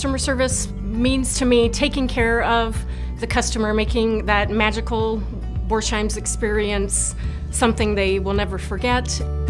Customer service means to me taking care of the customer, making that magical Borsheims experience something they will never forget.